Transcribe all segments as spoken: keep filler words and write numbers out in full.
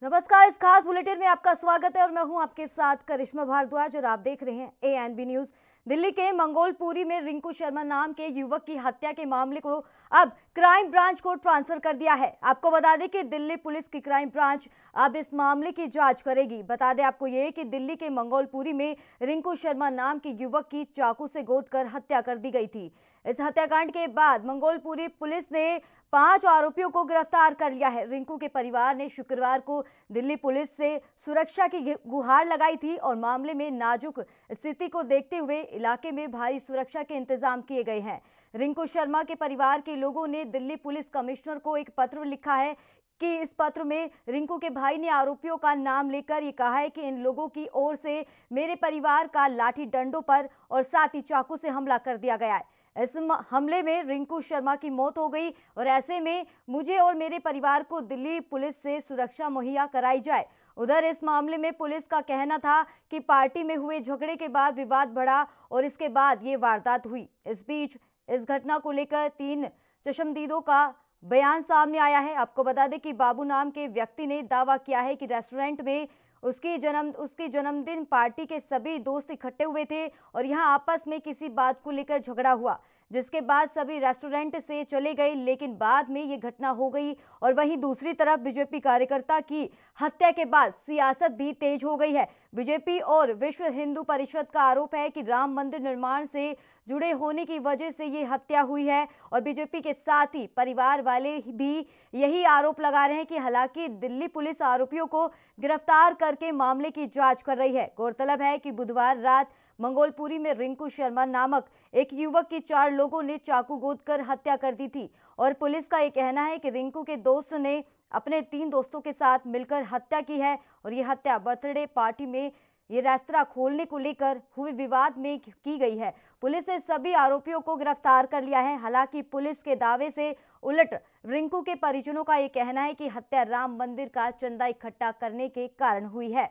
नमस्कार, इस खास बुलेटिन में आपका स्वागत है और मैं हूं आपके साथ करिश्मा भारद्वाज और आप देख रहे हैं A N B news. Delhi के मंगोलपुरी में रिंकू शर्मा नाम के युवक की हत्या के मामले को अब क्राइम ब्रांच को ट्रांसफर कर दिया है। आपको बता दें कि दिल्ली पुलिस की क्राइम ब्रांच अब इस मामले की जांच करेगी। बता दें आपको ये कि दिल्ली के मंगोलपुरी में रिंकू शर्मा नाम के युवक की चाकू से गोदकर हत्या कर दी गई थी। इस हत्याकांड के बाद मंगोलपुरी पुलिस ने पांच आरोपियों को गिरफ्तार कर लिया है। रिंकू के परिवार ने शुक्रवार को दिल्ली पुलिस से सुरक्षा की गुहार लगाई थी और मामले में नाजुक स्थिति को देखते हुए इलाके में भारी सुरक्षा के इंतजाम किए गए हैं। रिंकू शर्मा के परिवार के लोगों ने दिल्ली पुलिस कमिश्नर को एक पत्र लिखा है कि इस पत्र में रिंकू के भाई ने आरोपियों का नाम लेकर ये कहा है कि इन लोगों की ओर से मेरे परिवार का लाठी डंडों पर और साथ ही चाकू से हमला कर दिया गया है। इस हमले में रिंकू शर्मा की मौत हो गई और ऐसे में मुझे और मेरे परिवार को दिल्ली पुलिस से सुरक्षा मुहैया कराई जाए। उधर इस मामले में पुलिस का कहना था कि पार्टी में हुए झगड़े के बाद विवाद बढ़ा और इसके बाद ये वारदात हुई। इस बीच इस घटना को लेकर तीन चश्मदीदों का बयान सामने आया है। आपको बता दें कि बाबू नाम के व्यक्ति ने दावा किया है कि रेस्टोरेंट में उसकी जन्म उसकी जन्मदिन पार्टी के सभी दोस्त इकट्ठे हुए थे और यहां आपस में किसी बात को लेकर झगड़ा हुआ, जिसके बाद सभी रेस्टोरेंट से चले गए, लेकिन बाद में ये घटना हो गई। और वहीं दूसरी तरफ बीजेपी कार्यकर्ता की हत्या के बाद सियासत भी तेज हो गई है। बीजेपी और विश्व हिंदू परिषद का आरोप है कि राम मंदिर निर्माण से जुड़े होने की वजह से ये हत्या हुई है और बीजेपी के साथ ही परिवार वाले भी यही आरोप लगा रहे हैं कि हालांकि दिल्ली पुलिस आरोपियों को गिरफ्तार करके मामले की जांच कर रही है। गौरतलब है कि बुधवार रात मंगोलपुरी में रिंकू शर्मा नामक एक युवक की चार लोगों ने चाकू गोदकर हत्या कर दी थी और पुलिस का ये कहना है कि रिंकू के दोस्त ने अपने तीन दोस्तों के साथ मिलकर हत्या की है और ये हत्या बर्थडे पार्टी में ये रेस्तरां खोलने को लेकर हुए विवाद में की गई है। पुलिस ने सभी आरोपियों को गिरफ्तार कर लिया है। हालांकि पुलिस के दावे से उलट रिंकू के परिजनों का ये कहना है कि हत्या राम मंदिर का चंदा इकट्ठा करने के कारण हुई है।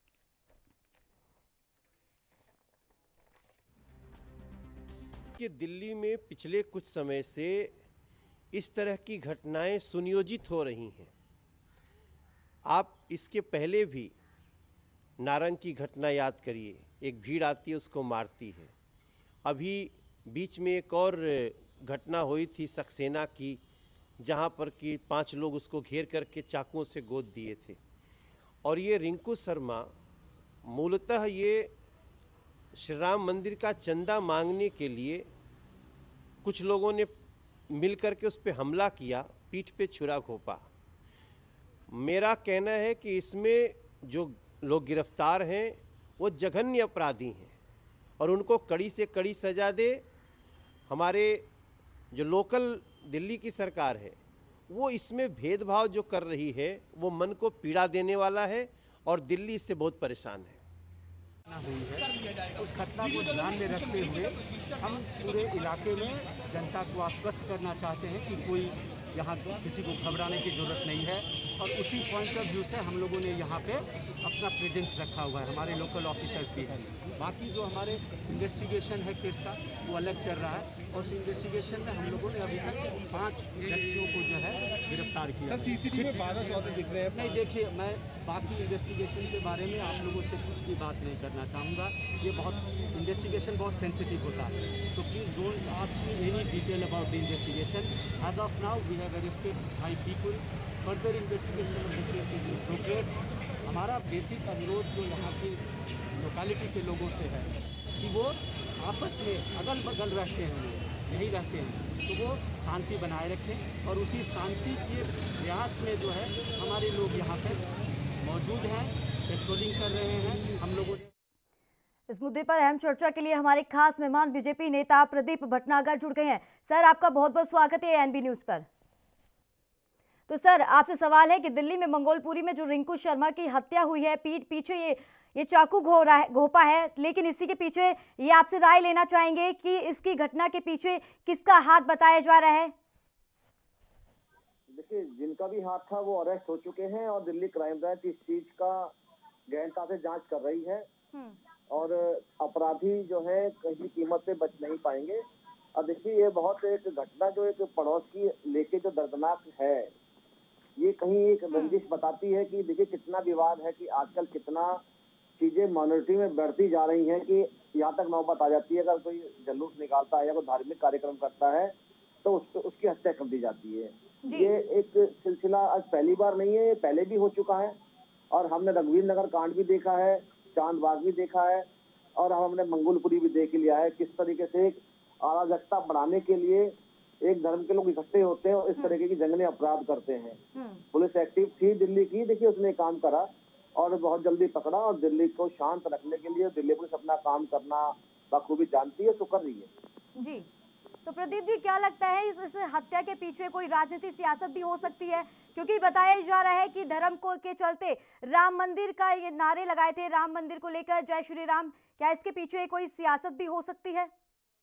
कि दिल्ली में पिछले कुछ समय से इस तरह की घटनाएं सुनियोजित हो रही हैं। आप इसके पहले भी नारंग की घटना याद करिए, एक भीड़ आती है उसको मारती है। अभी बीच में एक और घटना हुई थी सक्सेना की, जहां पर कि पांच लोग उसको घेर करके चाकुओं से गोद दिए थे। और ये रिंकू शर्मा मूलतः ये श्री राम मंदिर का चंदा मांगने के लिए कुछ लोगों ने मिलकर के उस पर हमला किया, पीठ पे छुरा घोंपा। मेरा कहना है कि इसमें जो लोग गिरफ्तार हैं वो जघन्य अपराधी हैं और उनको कड़ी से कड़ी सजा दे। हमारे जो लोकल दिल्ली की सरकार है वो इसमें भेदभाव जो कर रही है वो मन को पीड़ा देने वाला है और दिल्ली इससे बहुत परेशान है। हुई है उस घटना को ध्यान में रखते हुए हम पूरे इलाके में जनता को आश्वस्त करना चाहते हैं कि कोई यहाँ किसी को घबराने की ज़रूरत नहीं है। और उसी पॉइंट ऑफ व्यू से हम लोगों ने यहाँ पे अपना प्रेजेंस रखा हुआ है, हमारे लोकल ऑफिसर्स भी है। बाकी जो हमारे इन्वेस्टिगेशन है केस का वो अलग चल रहा है और उस इन्वेस्टिगेशन में हम लोगों ने अभी तक पाँच व्यक्तियों को जो है गिरफ्तार किया। सीसीटीवी में बारह चौदह दिख रहे हैं। नहीं, देखिए, मैं बाकी इन्वेस्टिगेशन के बारे में आप लोगों से कुछ भी बात नहीं करना चाहूँगा। ये बहुत इन्वेस्टिगेशन बहुत सेंसिटिव होता है, so please don't ask me any detail about the investigation. As of now, we have arrested five people. Further investigation of the case is in progress. हमारा बेसिक अनुरोध जो यहाँ के लोकेलिटी के लोगों से है कि वो आपस में अगल बगल रहते हैं, लोग यही रहते हैं, तो वो शांति बनाए रखें और उसी शांति के प्रयास में जो है हमारे लोग यहाँ पे मौजूद हैं, पेट्रोलिंग कर रहे हैं। हम लोगों ने इस मुद्दे पर अहम चर्चा के लिए हमारे खास मेहमान बीजेपी नेता प्रदीप भटनागर जुड़ गए हैं। सर, आपका बहुत बहुत स्वागत है एएनबी न्यूज पर। तो सर, आपसे सवाल है कि दिल्ली में मंगोलपुरी में जो रिंकू शर्मा की हत्या हुई है, पीठ पीछे ये ये चाकू घो रहा है घोपा है, लेकिन इसी के पीछे ये आपसे राय लेना चाहेंगे कि इसकी घटना के पीछे किसका हाथ बताया जा रहा है? देखिए, जिनका भी हाथ था वो अरेस्ट हो चुके हैं और दिल्ली क्राइम ब्रांच इस चीज का गहनता से जांच कर रही है और अपराधी जो है कहीं कीमत पे बच नहीं पाएंगे। अब देखिए, ये बहुत एक घटना जो एक पड़ोस की लेके जो दर्दनाक है, ये कहीं एक रंजिश बताती है कि देखिए कितना विवाद है, कि आजकल कितना चीजें माइनॉरिटी में बढ़ती जा रही हैं, कि यहाँ तक नौबत आ जाती है अगर कोई जुलूस निकालता है या कोई धार्मिक कार्यक्रम करता है तो उस, उसकी हत्या कर दी जाती है। ये एक सिलसिला आज पहली बार नहीं है, ये पहले भी हो चुका है। और हमने रघुवीर नगर कांड भी देखा है, चांदबाग भी देखा है, और हमने मंगोलपुरी भी देख लिया है किस तरीके से एक अराजकता बढ़ाने के लिए एक धर्म के लोग इकट्ठे होते हैं और इस तरीके की जंगली अपराध करते हैं। पुलिस एक्टिव थी दिल्ली की, देखिए उसने काम करा और बहुत जल्दी पकड़ा, और दिल्ली को शांत रखने के लिए दिल्ली पुलिस अपना काम करना बखूबी जानती है, तो कर रही है। जी, तो प्रदीप जी क्या लगता है इस, इस हत्या के पीछे कोई राजनीतिक सियासत भी हो सकती है? क्योंकि बताया जा रहा है कि धर्म को के चलते राम मंदिर का ये नारे लगाए थे, राम मंदिर को लेकर जय श्री राम, क्या इसके पीछे कोई सियासत भी हो सकती है?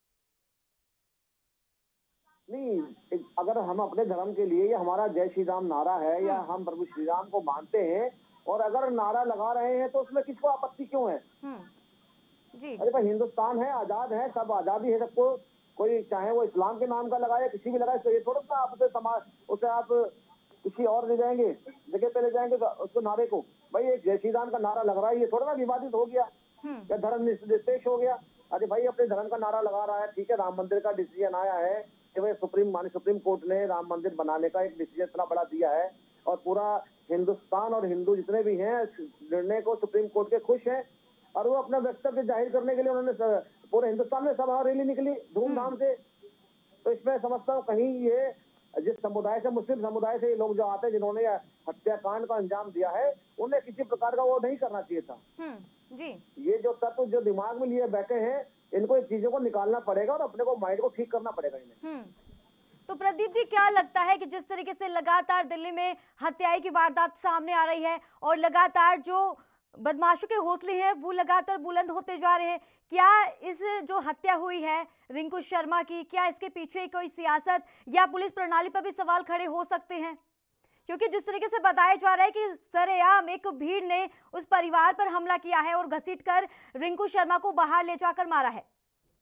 नहीं, अगर हम अपने धर्म के लिए, हमारा जय श्री राम नारा है या हम प्रभु श्री राम को मानते हैं और अगर नारा लगा रहे हैं तो उसमें किसको आपत्ति क्यों है? जी। अरे भाई हिंदुस्तान है, आजाद है, सब आजादी है सबको, कोई चाहे वो इस्लाम के नाम का लगाए किसी भी लगाए, तो ये थोड़ा सा आप उसे समाज उसे आप किसी और ले जाएंगे, जगह पे ले जाएंगे उसको नारे को। भाई एक जय श्री राम का नारा लग रहा है, ये थोड़ा ना विवादित हो गया या धर्म निरपेक्ष हो गया? अरे भाई अपने धर्म का नारा लगा रहा है, ठीक है। राम मंदिर का डिसीजन आया है कि भाई सुप्रीम मानी सुप्रीम कोर्ट ने राम मंदिर बनाने का एक डिसीजन इतना बड़ा दिया है और पूरा हिंदुस्तान और हिंदू जितने भी हैं निर्णय को सुप्रीम कोर्ट के खुश हैं, और वो अपना वक्तव्य जाहिर करने के लिए उन्होंने पूरे हिंदुस्तान में सभा रैली निकली धूमधाम से। तो इसमें समझता हूँ कहीं ये जिस समुदाय से, मुस्लिम समुदाय से लोग जो आते हैं जिन्होंने हत्याकांड का अंजाम दिया है, उन्हें किसी प्रकार का वो नहीं करना चाहिए था। जी। ये जो तत्व जो दिमाग में लिए बैठे हैं, इनको इन चीजों को निकालना पड़ेगा और अपने को माइंड को ठीक करना पड़ेगा इन्हें। तो प्रदीप जी क्या लगता है कि जिस तरीके से लगातार दिल्ली में हत्याएं की वारदात सामने आ रही है और लगातार जो बदमाशों के हौसले हैं वो लगातार बुलंद होते जा रहे हैं, क्या इस जो हत्या हुई है रिंकू शर्मा की, क्या इसके पीछे कोई सियासत या पुलिस प्रणाली पर भी सवाल खड़े हो सकते हैं? क्योंकि जिस तरीके से बताया जा रहा है कि सरेआम एक भीड़ ने उस परिवार पर हमला किया है और घसीटकर रिंकू शर्मा को बाहर ले जाकर मारा है।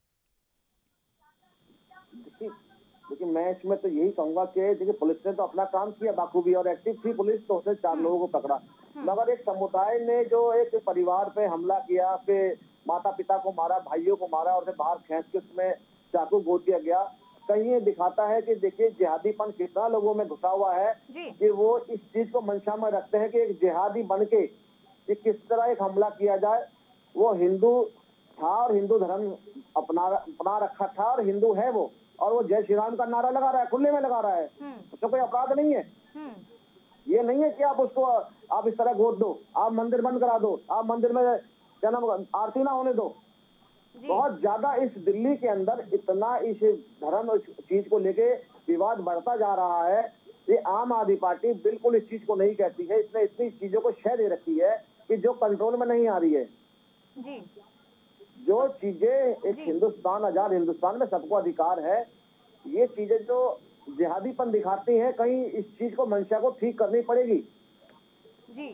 लेकिन मैं इसमें तो यही कहूंगा कि देखिए पुलिस ने तो अपना काम किया बाखूबी और एक्टिव थी पुलिस, तो उसने चार लोगों को पकड़ा, मगर एक समुदाय ने जो एक परिवार पे हमला किया, फिर माता पिता को मारा, भाइयों को मारा और बाहर खींच के उसमें चाकू गोद दिया गया, कहीं ये दिखाता है कि देखिए जिहादीपन कितना लोगों में घुसा हुआ है कि वो इस चीज को मंशा में रखते हैं कि एक जिहादी बन के कि किस तरह एक हमला किया जाए। वो हिंदू था और हिंदू धर्म अपना अपना रखा था और हिंदू है वो, और वो जय श्री राम का नारा लगा रहा है, खुले में लगा रहा है, उसमें कोई अपराध नहीं है। ये नहीं है कि आप उसको आप इस तरह गोद दो, आप मंदिर बंद करा दो, आप मंदिर में क्या नाम आरती ना होने दो। बहुत ज्यादा इस दिल्ली के अंदर इतना इस धर्म चीज को लेके विवाद बढ़ता जा रहा है। ये आम आदमी पार्टी बिल्कुल इस चीज को नहीं कहती है, इसने इतनी चीजों को शह दे रखी है कि जो कंट्रोल में नहीं आ रही है। जी। जो चीजें एक हिंदुस्तान आजाद हिंदुस्तान में सबको अधिकार है, ये चीजें जो जिहादीपन दिखाती हैं, कहीं इस चीज को मंशा को ठीक करनी पड़ेगी। जी।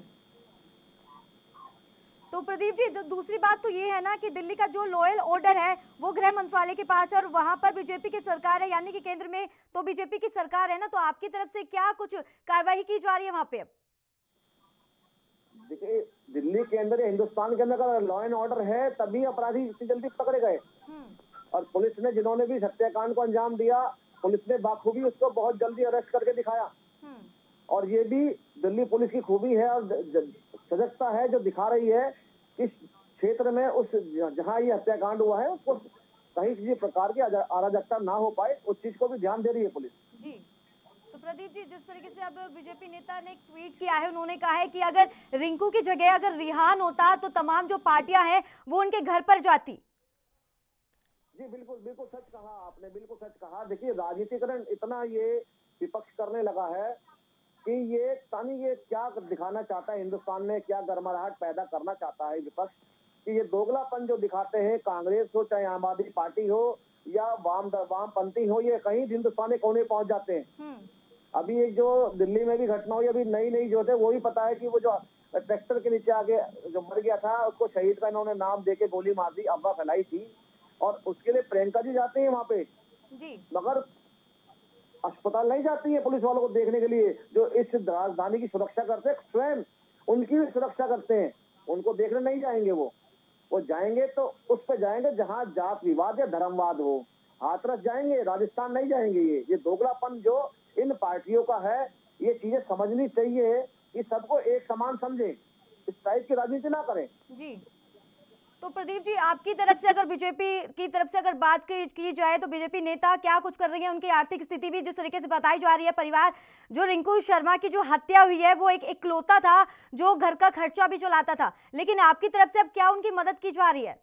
तो प्रदीप जी दूसरी बात तो ये है ना कि दिल्ली का जो लॉ एंड ऑर्डर है वो गृह मंत्रालय के पास है और वहां पर बीजेपी की सरकार है, यानी कि केंद्र में तो बीजेपी की सरकार है ना, तो आपकी तरफ से क्या कुछ कार्रवाई की जा रही है वहां पे? अब देखिए दिल्ली के अंदर या हिंदुस्तान के अंदर अगर लॉ एंड ऑर्डर है तभी अपराधी इतनी जल्दी पकड़े गए, और पुलिस ने जिन्होंने भी हत्याकांड को अंजाम दिया, पुलिस ने बाखूबी उसको बहुत जल्दी अरेस्ट करके दिखाया। और ये भी दिल्ली पुलिस की खूबी है और सजगता है जो दिखा रही है कि क्षेत्र में उस जहां ये हत्याकांड हुआ है उसको कहीं किसी प्रकार की अराजकता ना हो पाए, उस चीज को भी ध्यान दे रही है पुलिस। जी। तो प्रदीप जी जिस तरीके से अब बीजेपी नेता ने एक ट्वीट किया है, उन्होंने कहा है कि अगर रिंकू की जगह अगर रिहान होता तो तमाम जो पार्टियां हैं वो उनके घर पर जाती। जी बिल्कुल बिल्कुल सच कहा आपने, बिल्कुल सच कहा। देखिए राजनीतिकरण इतना ये विपक्ष करने लगा है कि ये तानी ये क्या दिखाना चाहता है हिंदुस्तान में, क्या गर्माहट पैदा करना चाहता है विपक्ष, कि ये दोगलापन जो दिखाते हैं, कांग्रेस हो चाहे आम आदमी पार्टी हो या वाम वामपंथी हो, ये कहीं हिंदुस्तान के कोने पहुंच जाते हैं। अभी एक जो दिल्ली में भी घटना हुई, अभी नई नई जो थे वो ही पता है कि वो जो ट्रैक्टर के नीचे आगे जो मर गया था उसको शहीद का इन्होंने नाम देके गोली मार दी, अफवाह फैलाई थी, और उसके लिए प्रियंका जी जाते हैं वहां पे जी। मगर अस्पताल नहीं जाती है पुलिस वालों को देखने के लिए, जो इस राजधानी की सुरक्षा करते हैं, स्वयं उनकी भी सुरक्षा करते हैं, उनको देखने नहीं जाएंगे। वो वो जाएंगे तो उस पर जाएंगे जहां जात विवाद या धर्मवाद हो, हाथरस जाएंगे, राजस्थान नहीं जाएंगे। ये ये दोगलापन जो इन पार्टियों का है, ये चीजें समझनी चाहिए कि सबको एक समान समझे, इस टाइप की राजनीति ना करें। जी, तो प्रदीप जी, आपकी तरफ से अगर बीजेपी की तरफ से अगर बात की, की जाए तो बीजेपी नेता क्या कुछ कर रही है? उनकी आर्थिक स्थिति भी जिस तरीके से बताई जा रही है, परिवार जो रिंकू शर्मा की जो हत्या हुई है वो एक इकलौता था जो घर का खर्चा भी चलाता था, लेकिन आपकी तरफ से अब क्या उनकी मदद की जा रही है?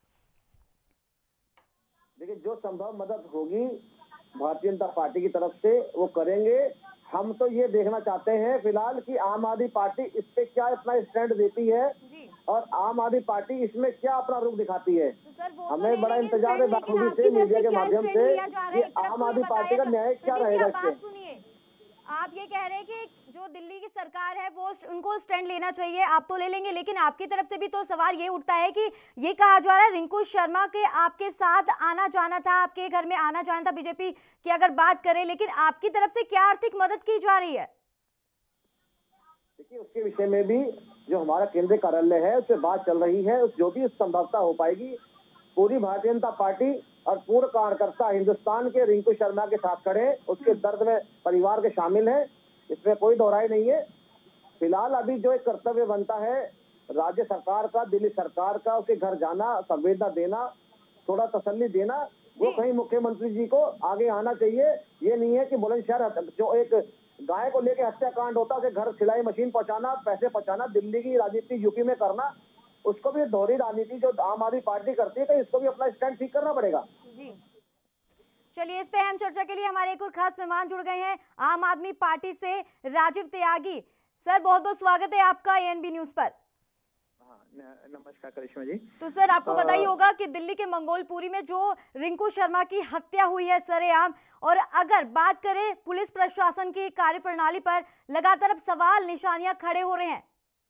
देखिए, जो संभव मदद होगी भारतीय जनता पार्टी की तरफ से वो करेंगे। हम तो ये देखना चाहते हैं फिलहाल कि आम आदमी पार्टी इस पे क्या अपना स्टैंड देती है जी। और आम आदमी पार्टी इसमें क्या अपना रुख दिखाती है। तो सर, वो हमें तो बड़ा लेंगे इंतजार है स्टैंड, बखूबी लेकिन से आपकी तरफ मीडिया के क्या माध्यम स्टैंड से लिया जा रहा है? कि एक तरफ आम तो ये आदमी पार्टी का बताया न्याय जा- क्या प्रदीप जी, रहेगा आप बात इससे। सुनिए, आप ये कह रहे हैं कि जो दिल्ली की सरकार है वो उनको स्टैंड लेना चाहिए, आप तो ले लेंगे, लेकिन आपकी तरफ से भी तो सवाल ये उठता है कि ये कहा जा रहा है रिंकू शर्मा के आपके साथ आना जाना था, आपके घर में आना जाना था, बीजेपी की अगर बात करें, लेकिन आपकी तरफ से क्या आर्थिक मदद की जा रही है? देखिए, उसके विषय में भी जो हमारा केंद्रीय कार्यालय है उस पर बात चल रही है, उस जो भी संभवता हो पाएगी, पूरी भारतीय जनता पार्टी और पूर्ण कार्यकर्ता हिंदुस्तान के रिंकू शर्मा के साथ खड़े, उसके दर्द में परिवार के शामिल हैं, इसमें कोई दोहराई नहीं है। फिलहाल अभी जो एक कर्तव्य बनता है राज्य सरकार का, दिल्ली सरकार का, उसके घर जाना, संवेदना देना, थोड़ा तसल्ली देना, वो कहीं मुख्यमंत्री जी को आगे आना चाहिए। ये नहीं है कि बुलंदशहर जो एक गाय को लेके हत्याकांड होता है, घर सिलाई मशीन पहुंचाना, पैसे पहुंचाना, दिल्ली की राजनीति यूपी में करना, उसको भी दोहरी राजनीति जो आम आदमी पार्टी करती है, तो इसको भी अपना स्टैंड ठीक करना पड़ेगा। जी, चलिए, इस पे हम चर्चा के लिए हमारे एक और खास मेहमान जुड़ गए हैं, आम आदमी पार्टी से राजीव त्यागी। सर, बहुत बहुत स्वागत है आपका एएनबी न्यूज पर। नमस्कार करिश्मा जी। तो सर, आपको बताइए होगा कि दिल्ली के मंगोलपुरी में जो रिंकू शर्मा की हत्या हुई है सरेआम, और अगर बात करें पुलिस प्रशासन की कार्यप्रणाली पर, लगातार अब सवाल निशानियां खड़े हो रहे हैं।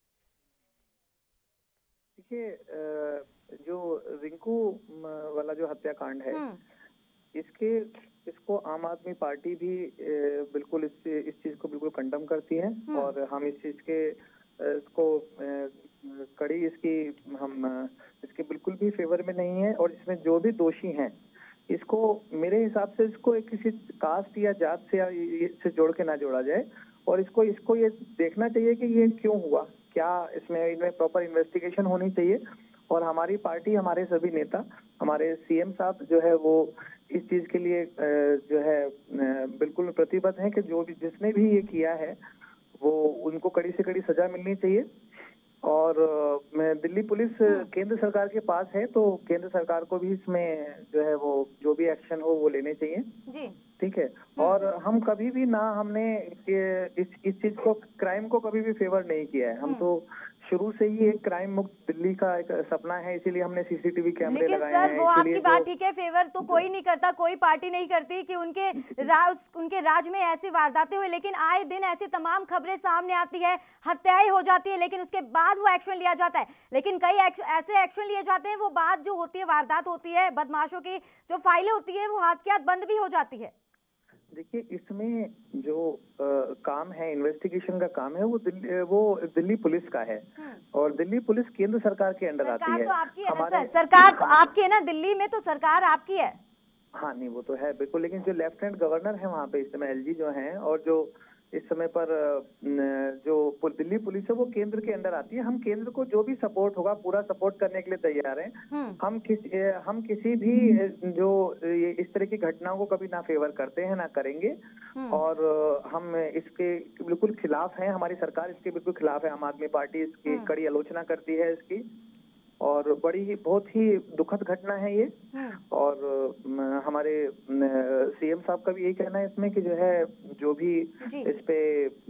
देखिए, जो रिंकू वाला जो हत्याकांड है, इसके इसको आम आदमी पार्टी भी बिल्कुल इस इस चीज को बिल्कुल कंडम करती है, और हम इस चीज के इसको कड़ी इसकी हम इसके बिल्कुल भी फेवर में नहीं है। और इसमें जो भी दोषी हैं, इसको मेरे हिसाब से इसको एक किसी कास्ट या जात से या से जोड़ के ना जोड़ा जाए, और इसको इसको ये देखना चाहिए कि ये क्यों हुआ, क्या इसमें इनमें प्रॉपर इन्वेस्टिगेशन होनी चाहिए। और हमारी पार्टी, हमारे सभी नेता, हमारे सीएम साहब जो है वो इस चीज के लिए जो है बिल्कुल प्रतिबद्ध हैं कि जो भी जिसने भी ये किया है वो उनको कड़ी से कड़ी सजा मिलनी चाहिए। और दिल्ली पुलिस केंद्र सरकार के पास है, तो केंद्र सरकार को भी इसमें जो है वो जो भी एक्शन हो वो लेने चाहिए जी। ठीक है। और हम कभी भी ना हमने इस इस चीज को, क्राइम को कभी भी फेवर नहीं किया है। हम तो शुरू से ही एक क्राइम मुक्त दिल्ली का एक सपना है, इसीलिए हमने सीसीटीवी कैमरे लगाए हैं। लेकिन सर, वो आपकी बात ठीक है, फेवर तो कोई नहीं करता, कोई पार्टी नहीं करती कि उनके राज उनके राज में ऐसी वारदातें हुई, लेकिन आए दिन ऐसी तमाम खबरें सामने आती है, हत्याएं हो जाती है, लेकिन उसके बाद वो एक्शन लिया जाता है। लेकिन कई एक्श, ऐसे एक्शन लिए जाते हैं, वो बात जो होती है, वारदात होती है, बदमाशों की जो फाइलें होती है, वो हाथ के हाथ बंद भी हो जाती है। देखिए, इसमें जो आ, काम है, इन्वेस्टिगेशन का काम है, वो दिल्ली वो दिल्ली पुलिस का है, और दिल्ली पुलिस केंद्र सरकार के अंडर आती है। सरकार तो आपकी है ना सर, सरकार तो आपकी है ना, दिल्ली में तो सरकार आपकी है। हाँ, नहीं वो तो है बिल्कुल, लेकिन जो लेफ्टिनेंट गवर्नर है वहाँ पे इस समय एलजी जो हैं, और जो इस समय पर जो दिल्ली पुलिस है वो केंद्र के अंदर आती है। हम केंद्र को जो भी सपोर्ट होगा पूरा सपोर्ट करने के लिए तैयार हैं। हम किसी हम किसी भी जो इस तरह की घटनाओं को कभी ना फेवर करते हैं ना करेंगे, और हम इसके बिल्कुल खिलाफ हैं। हमारी सरकार इसके बिल्कुल खिलाफ है। आम आदमी पार्टी इसकी कड़ी आलोचना करती है इसकी, और बड़ी ही बहुत ही दुखद घटना है ये। और हमारे सीएम साहब का भी यही कहना है इसमें कि जो है जो भी इस पे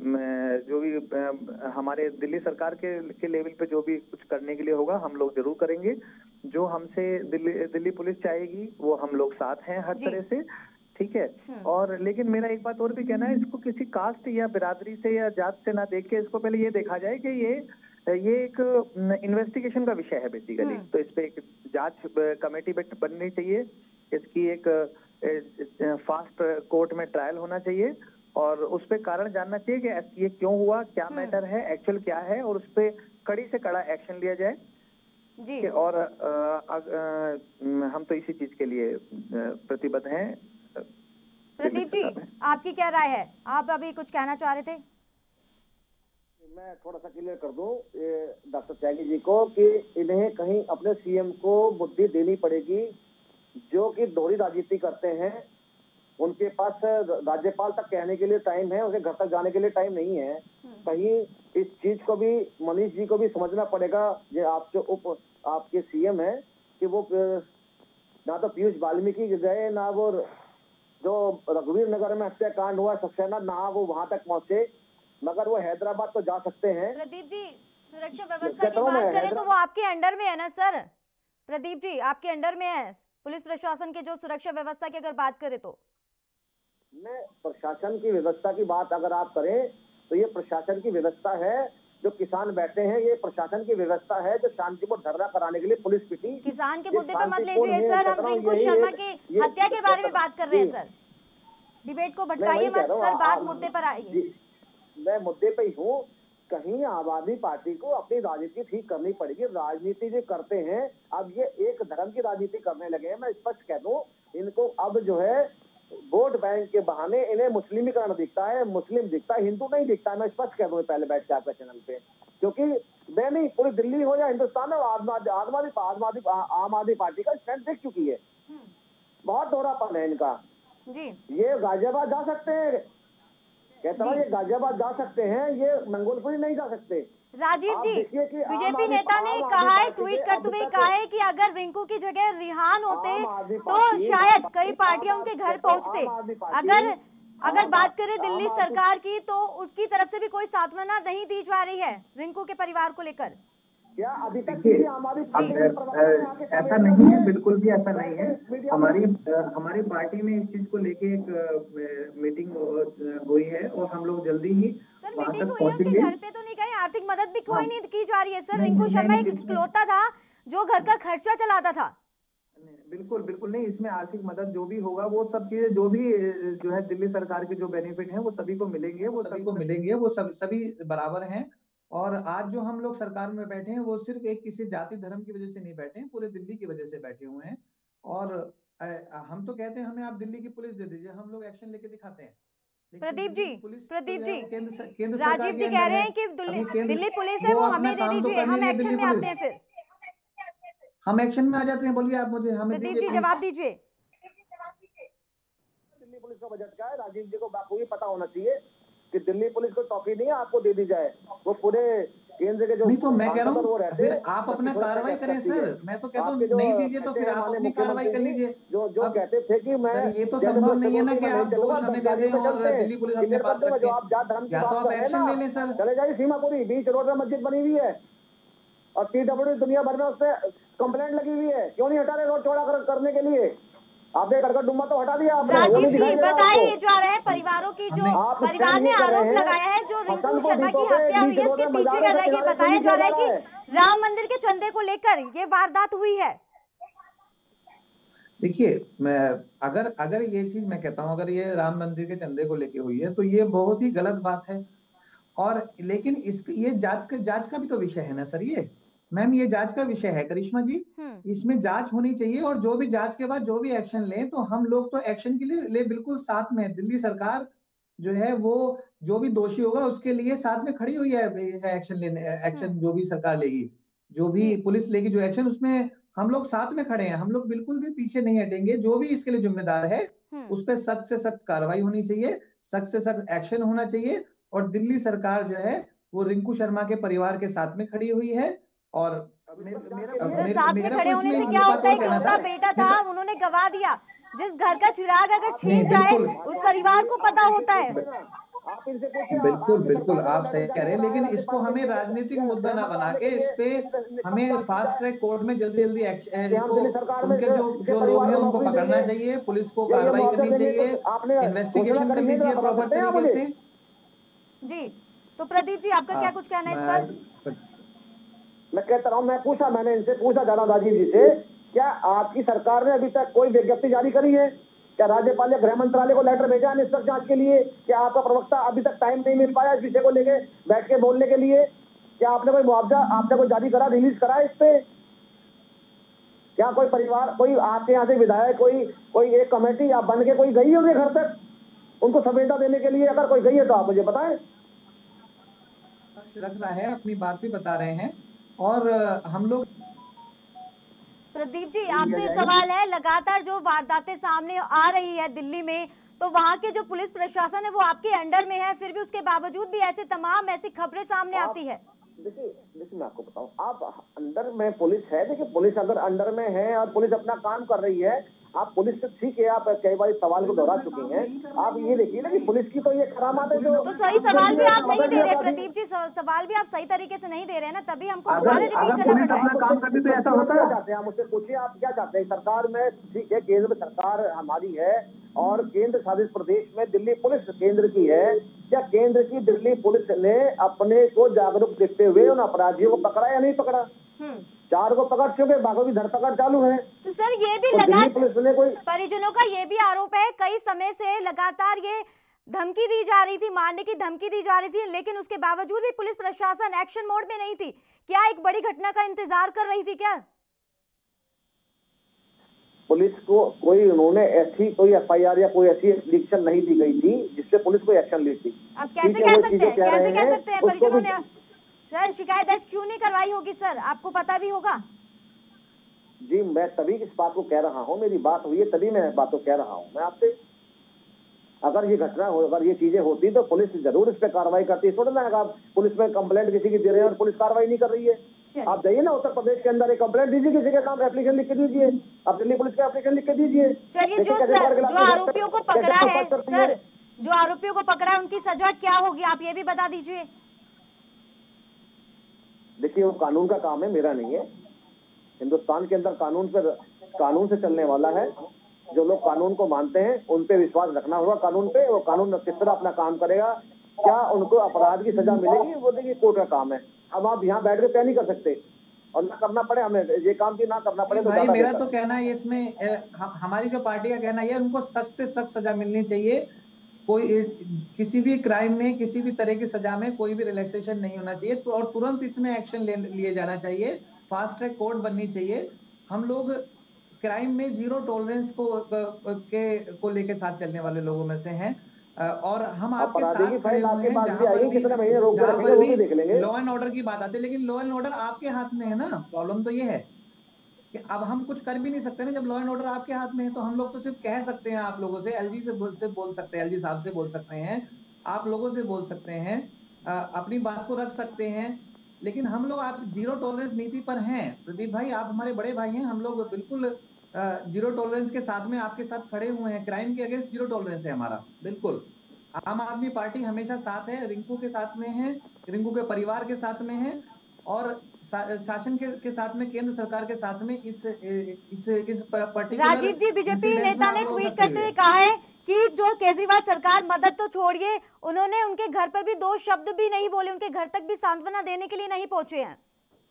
जो भी हमारे दिल्ली सरकार के के लेवल पे जो भी कुछ करने के लिए होगा हम लोग जरूर करेंगे। जो हमसे दिल्ली दिल्ली पुलिस चाहेगी वो हम लोग साथ हैं हर तरह से, ठीक है। और लेकिन मेरा एक बात और भी कहना है, इसको किसी कास्ट या बिरादरी से या जात से ना देख के इसको पहले ये देखा जाए कि ये ये एक इन्वेस्टिगेशन का विषय है बेसिकली। तो इस पे एक जांच कमेटी बननी चाहिए, इसकी एक फास्ट कोर्ट में ट्रायल होना चाहिए और उस पे कारण जानना चाहिए कि ये क्यों हुआ, क्या मैटर है, एक्चुअल क्या है, और उस पे कड़ी से कड़ा एक्शन लिया जाए जी। और आ, आ, आ, हम तो इसी चीज के लिए प्रतिबद्ध हैं। प्रदीप जी, आपकी क्या राय है? आप अभी कुछ कहना चाह रहे थे? मैं थोड़ा सा क्लियर कर दूं डॉक्टर त्यागी जी को कि इन्हें कहीं अपने सीएम को बुद्धि देनी पड़ेगी, जो कि दोहरी राजनीति करते हैं। उनके पास राज्यपाल तक कहने के लिए टाइम है, उनके घर तक जाने के लिए टाइम नहीं है। कहीं इस चीज को भी मनीष जी को भी समझना पड़ेगा, ये आप जो उप आपके सीएम है, कि वो ना तो पीयूष वाल्मीकि गए, ना वो जो रघुवीर नगर में हत्याकांड हुआ सक्सेना, ना वो वहां तक पहुंचे, मगर वो हैदराबाद तो जा सकते हैं। प्रदीप जी, सुरक्षा व्यवस्था की बात करें तो वो आपके अंडर में है ना सर? प्रदीप जी, आपके अंडर में है पुलिस प्रशासन के जो सुरक्षा व्यवस्था की अगर बात करें तो? मैं प्रशासन की व्यवस्था की बात अगर आप करें तो ये प्रशासन की व्यवस्था है। जो किसान बैठे हैं ये प्रशासन की व्यवस्था है, जो शांतिपूर्ण धरना कराने के लिए पुलिस पिटी। किसान के मुद्दे पे मत लीजिए सर, हम रिंकू शर्मा की हत्या के बारे में बात कर रहे हैं सर। डिबेट को भटकाइए मत सर, बात मुद्दे पर आइए। मैं मुद्दे पे ही हूँ। कहीं आम आदमी पार्टी को अपनी राजनीति ठीक करनी पड़ेगी। राजनीति जो करते हैं अब ये एक धर्म की राजनीति करने लगे हैं। मैं स्पष्ट कह दूं, इनको अब जो है वोट बैंक के बहाने इन्हें मुस्लिमीकरण दिखता है, मुस्लिम दिखता है, हिंदू नहीं दिखता है। मैं स्पष्ट कह दूं पहले बैठ के आपके चैनल पे, क्योंकि मैं नहीं, पूरी दिल्ली हो या हिंदुस्तान में आम आदमी आम आदमी पार्टी का स्टैंड देख चुकी है। बहुत दोहरापन है इनका जी। ये गाजियाबाद जा सकते हैं, कहता हूँ, ये गाजियाबाद जा सकते हैं, ये मंगोलपुरी नहीं जा सकते। राजीव जी, बीजेपी नेता ने कहा है, ट्वीट करते हुए कहा है कि अगर रिंकू की जगह रिहान होते तो शायद कई पार्टियां उनके घर पहुंचते। अगर अगर बात करें दिल्ली सरकार की तो उसकी तरफ से भी कोई सांत्वना नहीं दी जा रही है रिंकू के परिवार को लेकर। क्या अभी तक ऐसा नहीं है, बिल्कुल भी ऐसा नहीं है। हमारी हमारी पार्टी में इस चीज को लेके एक मीटिंग हुई है और हम लोग जल्दी ही सर मीटिंग हुई है। उनके घर पे तो नहीं गए, आर्थिक मदद भी कोई नहीं की जा रही है सर। रिंकू शर्मा एक इकलौता था जो घर का खर्चा चलाता था। बिल्कुल बिल्कुल नहीं, इसमें आर्थिक मदद जो भी होगा वो सब चीजें जो भी जो है दिल्ली सरकार के जो बेनिफिट है वो सभी को मिलेंगे, वो सभी को मिलेंगे, वो सब सभी बराबर हैं। और आज जो हम लोग सरकार में बैठे हैं वो सिर्फ एक किसी जाति धर्म की वजह से नहीं बैठे हैं, पूरे दिल्ली की वजह से बैठे हुए हैं। और आ, हम तो कहते हैं हमें आप दिल्ली की पुलिस दे दीजिए, हम लोग एक्शन लेके दिखाते हैं। प्रदीप जी, प्रदीप जी, केंद्र केंद्र राजीव जी कह रहे हैं कि दिल्ली पुलिस है वो हमें दे दीजिए, हम एक्शन में आते हैं। फिर हम एक्शन में आ जाते हैं। बोलिए आप मुझे, हमें प्रदीप जी जवाब दीजिए। दिल्ली पुलिस का बजट क्या है? राजीव जी को बाखूबी पता होना चाहिए कि दिल्ली पुलिस को टॉकी नहीं है आपको दे दी जाए, वो पूरे केंद्र के जो नहीं तो मैं कह रहा हूँ फिर आप अपना कार्रवाई करें सर। मैं तो कहता हूँ नहीं दीजिए तो फिर आप अपनी कार्रवाई कर लीजिए। जो जो कहते थे कि मैं सर ये तो संभव नहीं है ना कि आप दोष हमें दे दें और दिल्ली पुलिस अपने पास रखे। या तो आप एक्शन ले लें सर। चले जाइए सीमापुरी, बीच रोड में मस्जिद बनी हुई है और टीडब्ल्यू दुनिया भर में उससे कंप्लेंट लगी हुई है, क्यों नहीं हटा रहे रोड चौड़ा कर, करने के लिए? आपने करकट डुम्मा तो हटा दिया आपने। राजीव जी बताइए, जा रहे हैं परिवारों की जो परिवार ने आरोप लगाया है जो रिंकू शर्मा की हत्या हुई है उसके पीछे कर रहा है, ये बताया जा रहा है कि राम मंदिर के चंदे को लेकर ये वारदात हुई है। देखिए मैं अगर अगर ये चीज मैं कहता हूँ अगर ये राम मंदिर के चंदे को लेके हुई है तो ये बहुत ही गलत बात है। और लेकिन इस ये जांच जांच का भी तो विषय है ना सर। ये मैम ये जांच का विषय है करिश्मा जी, इसमें जांच होनी चाहिए और जो भी जांच के बाद जो भी एक्शन लें तो हम लोग तो एक्शन के लिए ले बिल्कुल साथ में। दिल्ली सरकार जो है वो जो भी दोषी होगा उसके लिए साथ में खड़ी हुई है एक्शन लेने। एक्शन जो भी सरकार लेगी, जो भी पुलिस लेगी जो एक्शन, उसमें हम लोग साथ में खड़े हैं। हम लोग बिल्कुल भी पीछे नहीं हटेंगे। जो भी इसके लिए जिम्मेदार है उस पर सख्त से सख्त कार्रवाई होनी चाहिए, सख्त से सख्त एक्शन होना चाहिए। और दिल्ली सरकार जो है वो रिंकू शर्मा के परिवार के साथ में खड़ी हुई है। और साथ में खड़े होने से क्या होता है? इकलौता बेटा था, उन्होंने गवा दिया। जिस घर का चिराग अगर छीन जाए उस परिवार को पता होता है। बिल्कुल बिल्कुल आप सही कह रहे हैं, लेकिन इसको हमें राजनीतिक मुद्दा ना बना के इस पे हमें फास्ट ट्रैक कोर्ट में जल्दी जल्दी इसको उनके जो जो लोग हैं उनको पकड़ना चाहिए, पुलिस को कार्रवाई करनी चाहिए, इन्वेस्टिगेशन करनी चाहिए प्रॉपर तरीके से। जी तो प्रदीप जी आपका क्या कुछ कहना है इस पर? मैं कहता रहा हूँ, मैं पूछा मैंने इनसे पूछा जाना राजीव जी से, क्या आपकी सरकार ने अभी तक कोई विज्ञप्ति जारी करी है? क्या राज्यपाल या गृह मंत्रालय को लेटर भेजा निष्पक्ष जांच के लिए? क्या आपका प्रवक्ता अभी तक टाइम नहीं मिल पाया इस विषय को लेके बैठ के बोलने के लिए? क्या आपने कोई मुआवजा आपने कोई जारी करा, रिलीज करा इस पे? क्या कोई परिवार, कोई आपके यहाँ से विधायक, कोई कोई एक कमेटी आप बन के कोई गई होगी घर तक उनको संवेदना देने के लिए? अगर कोई गई है तो आप मुझे बताएं। रख रहा है, अपनी बात भी बता रहे हैं। और हम लोग प्रदीप जी, आपसे सवाल है, लगातार जो वारदातें सामने आ रही है दिल्ली में, तो वहाँ के जो पुलिस प्रशासन है वो आपके अंडर में है, फिर भी उसके बावजूद भी ऐसे तमाम ऐसी खबरें सामने आती है। देखिए देखिए मैं आपको बताऊं, आप अंडर में पुलिस है, देखिए पुलिस अगर अंडर में है और पुलिस अपना काम कर रही है, आप पुलिस से ठीक है, आप कई बार सवाल को दोहरा चुकी हैं। आप ये देखिए ना कि पुलिस की तो ये करामात है जो तो सही सवाल भी आप नहीं दे रहे प्रदीप जी, सवाल भी आप सही तरीके से नहीं दे रहे हैं ना, तभी हमको दोबारा रिपीट करना पड़ रहा है। काम करती तो ऐसा होता है। चाहते हैं आप मुझसे पूछिए, आप क्या चाहते हैं? सरकार में ठीक है, केंद्र में सरकार हमारी है और केंद्र शासित प्रदेश में दिल्ली पुलिस केंद्र की है। क्या केंद्र की दिल्ली पुलिस ने अपने को जागरूक देखते हुए उन अपराधियों को पकड़ा या नहीं पकड़ा? चार को पकड़ चुके, बाकी की धरपकड़ चालू है। तो सर ये भी तो लगा पुलिस ने कोई परिजनों का ये भी आरोप है, कई समय से लगातार ये धमकी दी जा रही थी, मारने की धमकी दी जा रही थी, लेकिन उसके बावजूद भी पुलिस प्रशासन एक्शन मोड में नहीं थी। क्या एक बड़ी घटना का इंतजार कर रही थी क्या? पुलिस को कोई उन्होंने ऐसी कोई एफ आई आर या कोई ऐसी एप्लीकेशन नहीं दी गई थी जिससे पुलिस कोई एक्शन ली थी। अब कैसे कह सकते हैं, कैसे कह सकते हैं परिजनों ने सर शिकायत दर्ज क्यों नहीं करवाई होगी? सर आपको पता भी होगा। जी मैं तभी इस बात को कह रहा हूँ, मेरी बात हुई है तभी मैं बात को कह रहा हूँ मैं आपसे। अगर ये घटना हो, अगर ये चीजें होती तो पुलिस जरूर इस पे कार्रवाई करती। थोड़ा ना आप पुलिस में कंप्लेंट किसी की दे रहे हैं और पुलिस कार्रवाई नहीं कर रही है। आप जाइए ना उत्तर प्रदेश के अंदर एक कंप्लेंट दीजिए, किसी के नाम एप्लीकेशन लिख के दीजिए, आप दिल्ली पुलिस का एप्लीकेशन लिख के दीजिए। चलिए जो सर जो आरोपियों को पकड़ा है सर जो आरोपियों को पकड़ा है उनकी सजा क्या होगी, आप ये भी बता दीजिए। देखिए वो कानून का काम है, मेरा नहीं है। हिंदुस्तान के अंदर कानून पर कानून से चलने वाला है। जो लोग कानून को मानते हैं उन पे विश्वास रखना होगा कानून पे। वो कानून किस तरह अपना काम करेगा, क्या उनको अपराध की सजा मिलेगी, वो देखिए कोर्ट का काम है। अब आप यहाँ बैठ के तय नहीं कर सकते और ना करना पड़े हमें ये काम की, ना करना पड़े तो भाई मेरा तो कहना है इसमें ए, हमारी जो पार्टी का कहना है उनको सख्त से सख्त सजा मिलनी चाहिए। कोई किसी भी क्राइम में किसी भी तरह की सजा में कोई भी रिलैक्सेशन नहीं होना चाहिए तो और तुरंत इसमें एक्शन ले लिए जाना चाहिए। फास्ट ट्रैक कोर्ट बननी चाहिए। हम लोग क्राइम में जीरो टॉलरेंस को के को लेके साथ चलने वाले लोगों में से हैं और हम आपके साथ खड़े हुए हैं जहां पर भी जहां पर भी लॉ एंड ऑर्डर की बात आती है। लेकिन लॉ एंड ऑर्डर आपके हाथ में है ना। प्रॉब्लम तो ये है कि अब हम कुछ कर भी नहीं सकते ना, जब लॉ एंड ऑर्डर आपके हाथ में है तो हम लोग तो सिर्फ कह सकते हैं आप लोगों से, एलजी से बोल, से बोल सकते हैं, एलजी साहब से बोल सकते हैं, आप लोगों से बोल सकते हैं, आ, अपनी बात को रख सकते हैं। लेकिन हम लोग आप जीरो टॉलरेंस नीति पर हैं। प्रदीप भाई आप हमारे बड़े भाई हैं, हम लोग बिल्कुल जीरो टॉलरेंस के साथ में आपके साथ खड़े हुए हैं। क्राइम के अगेंस्ट जीरो टॉलरेंस है हमारा बिल्कुल। आम आदमी पार्टी हमेशा साथ है, रिंकू के साथ में है, रिंकू के परिवार के साथ में है और शासन के, के साथ में, केंद्र सरकार के साथ में इस इस इस पर्टिकुलर। राजीव जी, बीजेपी नेता ने ट्वीट करते हुए कहा है कि जो केजरीवाल सरकार मदद तो छोड़िए, उन्होंने उनके घर पर भी दो शब्द भी नहीं बोले, उनके घर तक भी सांत्वना देने के लिए नहीं पहुंचे हैं।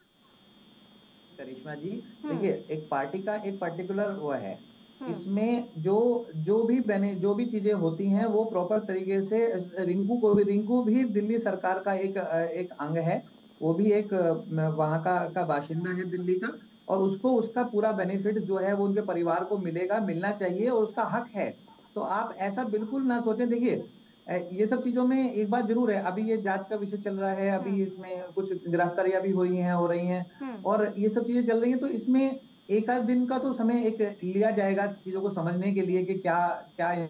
करिश्मा जी देखिए, एक पार्टी का एक पर्टिकुलर वो है, इसमें जो जो भी बने जो भी चीजें होती हैं वो प्रॉपर तरीके से, रिंकू को भी रिंकू भी दिल्ली सरकार का एक एक अंग है, वो भी एक वहां का का बाशिंदा है दिल्ली का, और उसको उसका पूरा बेनिफिट जो है वो उनके परिवार को मिलेगा, मिलना चाहिए और उसका हक है। तो आप ऐसा बिल्कुल ना सोचें। देखिए ये सब चीजों में एक बात जरूर है, अभी ये जांच का विषय चल रहा है, अभी इसमें कुछ गिरफ्तारियां भी हुई हैं, हो रही हैं और ये सब चीजें चल रही हैं, तो इसमें एक आध दिन का तो समय एक लिया जाएगा चीजों को समझने के लिए कि क्या क्या है।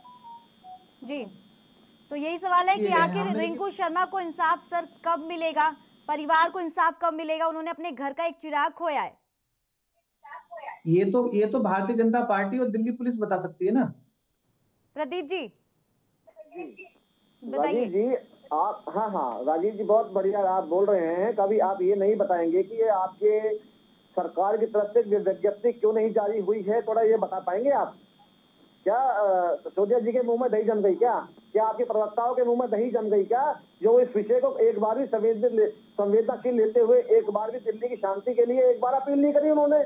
जी तो यही सवाल है कि आखिर रिंकू शर्मा को इंसाफ सर कब मिलेगा, परिवार को इंसाफ कब मिलेगा? उन्होंने अपने घर का एक चिराग खोया है। ये तो ये तो भारतीय जनता पार्टी और दिल्ली पुलिस बता सकती है ना। प्रदीप जी राजीव जी आप, हाँ हाँ राजीव जी बहुत बढ़िया आप बोल रहे हैं। कभी आप ये नहीं बताएंगे कि ये आपके सरकार की तरफ से विज्ञप्ति क्यों नहीं जारी हुई है, थोड़ा ये बता पाएंगे आप? क्या सिसोदिया जी के मुंह में दही जम गई क्या? क्या आपके प्रवक्ताओं के मुंह में दही जम गई क्या, जो इस विषय को एक बार भी संवेदनशील लेते हुए एक बार भी दिल्ली की शांति के लिए एक बार अपील नहीं करी उन्होंने?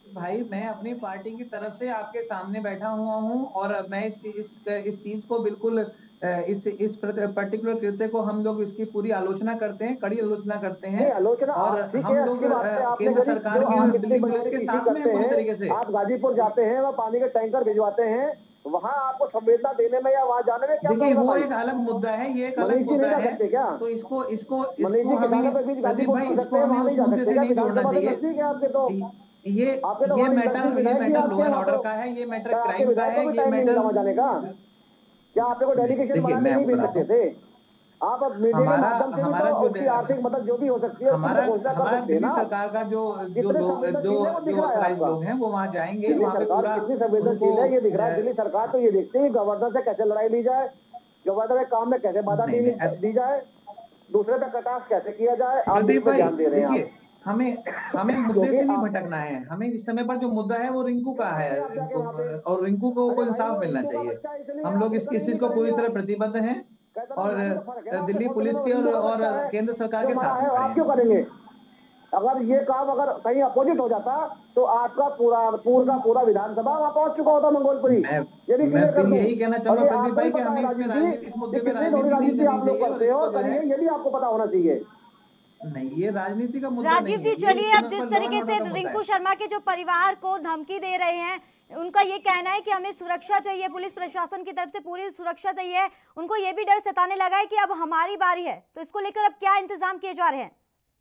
भाई मैं अपनी पार्टी की तरफ से आपके सामने बैठा हुआ हूँ और मैं इस इस इस चीज को बिल्कुल इस इस पर्टिकुलर कृत्य को हम लोग इसकी पूरी आलोचना करते हैं, कड़ी आलोचना करते हैं। और हम लोग केंद्र सरकार की और दिल्ली पुलिस के साथ में पूरी तरीके से। आप गाजीपुर जाते हैं, वहाँ पानी के टैंकर भिजवाते हैं, वहाँ आपको संवेदना देने में या वहाँ जाने में क्या? देखिए वो एक अलग मुद्दा है, ये एक अलग मुद्दा है। तो इसको इसको इसको हमें प्रदीप भाई इसको हमें उस मुद्दे से नहीं जोड़ना चाहिए। ये ये मैटर ये मैटर लॉ एंड ऑर्डर का है, ये मैटर क्राइम का है, ये मैटर क्या आपने को डेलीगेशन बनाने नहीं भेज सकते थे? आप अब मीडिया के माध्यम से हमारा जो आर्थिक मदद जो भी हो सकती है हमारा हमारा दिल्ली सरकार का जो जो लोग जो जो ऑथराइज्ड लोग हैं वो वहाँ जाएंगे, वहाँ पे पूरा संवेदनशील है। ये दिख रहा है दिल्ली सरकार तो ये देखती है गवर्नर से कैसे लड़ाई ली जाए, गवर्नर के काम में कैसे बाधा दी जाए, दूसरे पे कटाक्ष कैसे किया जाए, आप इस पे ध्यान दे रहे हैं। हमें हमें मुद्दे से नहीं भटकना है। हमें इस समय पर जो मुद्दा है वो रिंकू का है और रिंकू को को इंसाफ मिलना चाहिए। हम लोग इस चीज को पूरी तरह प्रतिबद्ध हैं और दिल्ली पुलिस के और और केंद्र सरकार के साथ में आप क्यों करेंगे? अगर ये काम अगर कहीं अपोजिट हो जाता तो आपका पूरा पूरा पूरा विधानसभा वहाँ पहुंच चुका होता मंगोलपुरी। ये भी मैं फिर यही कहना चाहूंगा प्रदीप भाई कि हमें इसमें राजनीति इस मुद्दे पे राजनीति नहीं करनी चाहिए और इसको जो है ये भी आपको पता होना चाहिए। नहीं ये राजनीति का मुद्दा राजीव जी चलिए, अब जिस तरीके से रिंकू शर्मा के जो परिवार को धमकी दे रहे हैं, उनका ये कहना है कि हमें सुरक्षा चाहिए, पुलिस प्रशासन की तरफ से पूरी सुरक्षा चाहिए, उनको ये भी डर सताने लगा है कि अब हमारी बारी है, तो इसको लेकर अब क्या इंतजाम किए जा रहे हैं?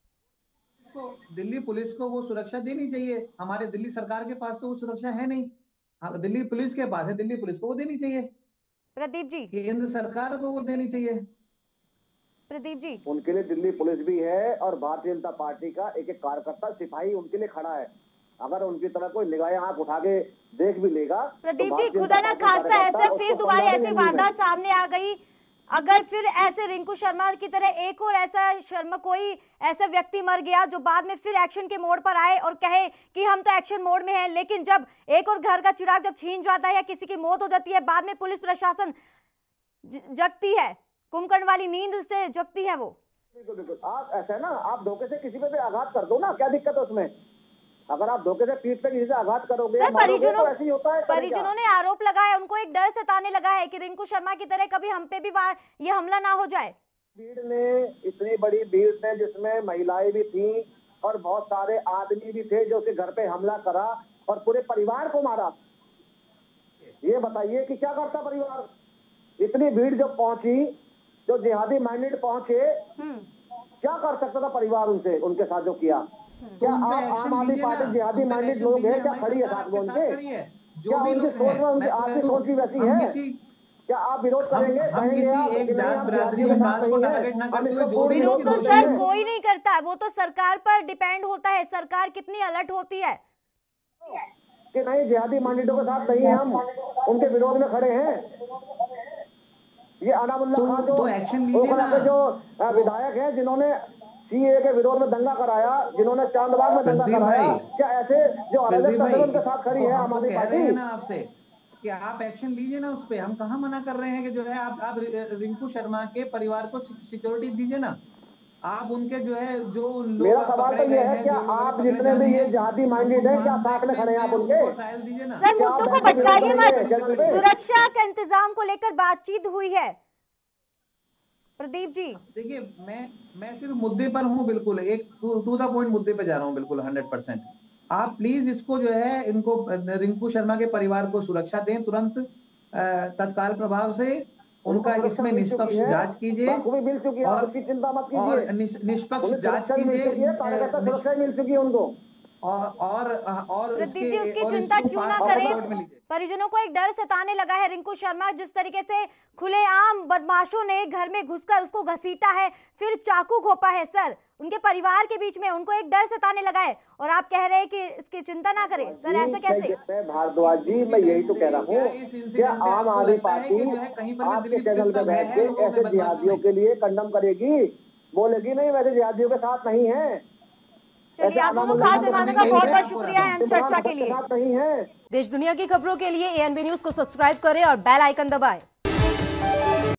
इसको दिल्ली पुलिस को वो सुरक्षा देनी चाहिए। हमारे दिल्ली सरकार के पास तो वो सुरक्षा है नहीं, हाँ दिल्ली पुलिस के पास है, दिल्ली पुलिस को वो देनी चाहिए। प्रदीप जी, केंद्र सरकार को वो देनी चाहिए। प्रदीप जी, उनके लिए दिल्ली पुलिस भी है और भारतीय जनता पार्टी का एक एक कार्यकर्ता सिपाही उनके लिए खड़ा है। अगर उनकी तरफ कोई निगाहें आंख उठा के देख भी लेगा। प्रदीप जी, खुदा ना खास्ता ऐसे फिर दोबारा ऐसी वारदात सामने आ गई, अगर फिर ऐसे रिंकू शर्मा की तरह एक और ऐसा शर्मा कोई ऐसा व्यक्ति मर गया जो बाद में फिर एक्शन के मोड पर आए और कहे कि हम तो एक्शन मोड में हैं, लेकिन जब एक और घर का चिराग जब छीन जाता है या किसी की मौत हो जाती है, बाद में पुलिस प्रशासन जगती है, कुंभकर्ण वाली नींद से जगती है वो। बिल्कुल बिल्कुल, आप ऐसा है ना, आप धोखे से किसी पे भी आघात कर दो ना, क्या दिक्कत है उसमें? अगर आप धोखे से पीठ पे किसी से आघात करोगे सर, परिजनों तो ऐसे ही होता है। परिजनों ने आरोप लगाया, उनको एक डर सताने लगा है कि रिंकू शर्मा की तरह कभी हम पे भी वार ये हमला ना हो जाए। भीड़ ने, इतनी बड़ी भीड़ ने जिसमें महिलाएं भी थी और बहुत सारे आदमी भी थे जो उसके घर पे हमला करा और पूरे परिवार को मारा। ये बताइए कि क्या करता परिवार? इतनी भीड़ जब पहुंची, जो जिहादी माइंडेड पहुंचे, क्या कर सकता था परिवार उनसे, उनके साथ जो किया? क्या आम आदमी पार्टी जिहादी माइंडेड लोग हैं? क्या खड़ी है साथ में उनके? क्या उनकी सोच में उनकी आपकी सोच ही वैसी है? क्या आप विरोध करेंगे? हम किसी एक जात बिरादरी या कास्ट को टारगेट ना करते हुए जो भी विरोध तो सर कोई नहीं करता, वो तो सरकार पर डिपेंड होता है, सरकार कितनी अलर्ट होती है कि नहीं जिहादी माइंडेडों के साथ नहीं है, हम उनके विरोध में खड़े हैं। ये अनामुल्ला खान जो तो एक्शन लीजिए ना, जो विधायक है जिन्होंने सीए के विरोध में दंगा कराया, जिन्होंने चांदबाग में दंगा कराया, क्या ऐसे जो उनके साथ खड़ी है आम आदमी पार्टी? ना आपसे कि आप एक्शन लीजिए ना उस पे, हम कहाँ मना कर रहे हैं कि जो है आप आप रिंकू शर्मा के परिवार को सिक्योरिटी दीजिए ना, आप उनके जो है जो लोग मेरा सवाल तो ये है क्या आप जितने भी ये जिहादी माइंडेड है क्या साथ में खड़े हैं आप उनके? ट्रायल दीजिए ना सर, मुद्दों को भटकाइए मत, सुरक्षा के इंतजाम को लेकर बातचीत हुई है। प्रदीप जी देखिए, मैं मैं सिर्फ मुद्दे पर हूँ, बिल्कुल एक टू द पॉइंट मुद्दे पे जा रहा हूँ, बिल्कुल हंड्रेड परसेंट। आप प्लीज इसको जो है इनको रिंकू शर्मा के परिवार को सुरक्षा दें तुरंत, तत्काल प्रभाव से उनका इसमें निष्पक्ष जांच कीजिए और और निष्पक्ष जांच कीजिए मिल चुकी है उनको और और और उसकी चिंता क्यों ना करें? परिजनों को एक डर सताने लगा है। रिंकू शर्मा जिस तरीके से खुलेआम बदमाशों ने घर में घुसकर उसको घसीटा है, फिर चाकू घोंपा है सर उनके परिवार के बीच में, उनको एक डर सताने लगा है और आप कह रहे हैं कि इसकी चिंता ना करें। सर ऐसा कैसे? भारद्वाज जी, मैं यही तो कह रहा हूँ, क्या आम आदमी पार्टी आपके चैनल पे बैठ के ऐसे जिहादियों के लिए कंडम करेगी? बोलेगी नहीं वैसे जिहादियों के साथ नहीं है। चलिए, आप दोनों खास मेहमानों का बहुत बहुत शुक्रिया है चर्चा के लिए। देश दुनिया की खबरों के लिए ए एन बी न्यूज को सब्सक्राइब करें और बेल आइकन दबाएं।